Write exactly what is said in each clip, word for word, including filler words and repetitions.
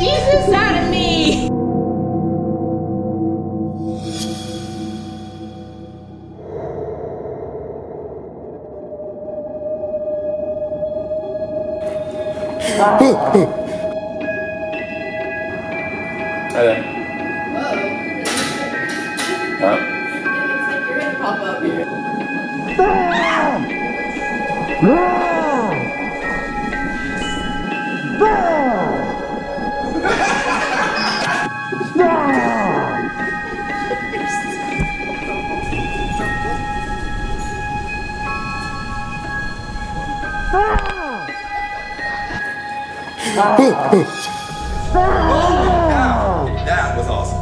Jesus out of me! Hi there. Whoa. Huh? It looks like you're gonna pop up. That was awesome.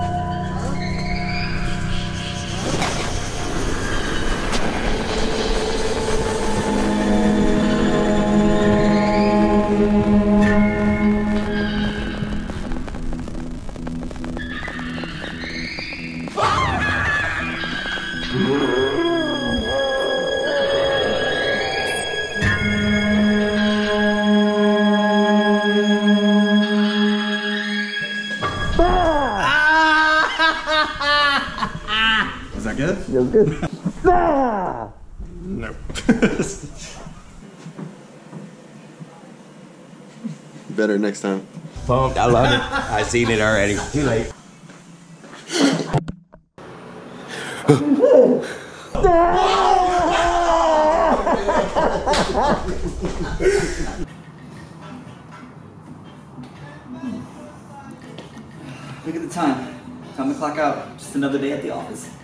Is that good? Feels good. No. Better next time. Pumped. I love it. I seen it already. Too late. Look at the time. Time to clock out. Just another day at the office.